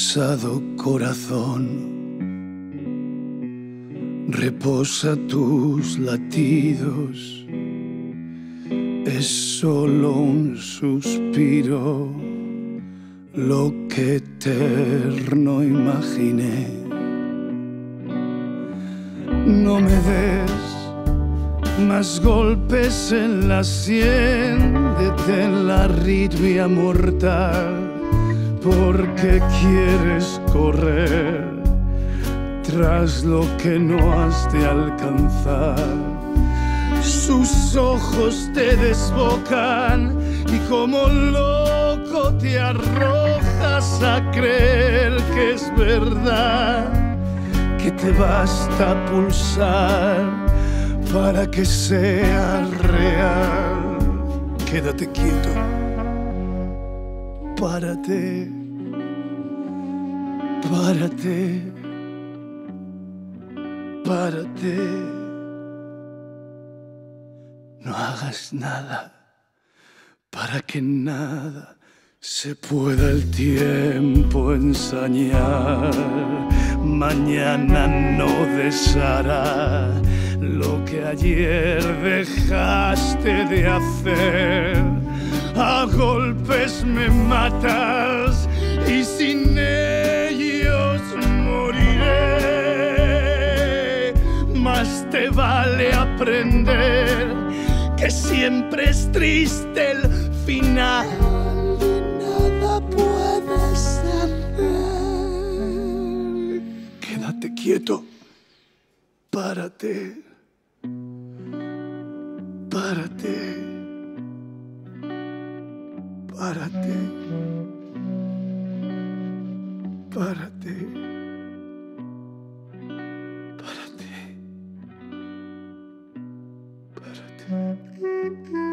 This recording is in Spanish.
cansado corazón, reposa tus latidos, es solo un suspiro lo que eterno imaginé. No me des más golpes en la sien, detén la arritmia mortal, porque quieres correr tras lo que no has de alcanzar. Sus ojos te desbocan y como loco te arrojas a creer que es verdad, que te basta pulsar para que sea real. Quédate quieto, párate, párate, párate. No hagas nada para que nada se pueda el tiempo ensañar. Mañana no deshará lo que ayer dejaste de hacer. A golpes me matas y sin ellos moriré. Más te vale aprender que siempre es triste el final y nada puedes hacer. Quédate quieto, párate, párate, párate, párate, párate, párate.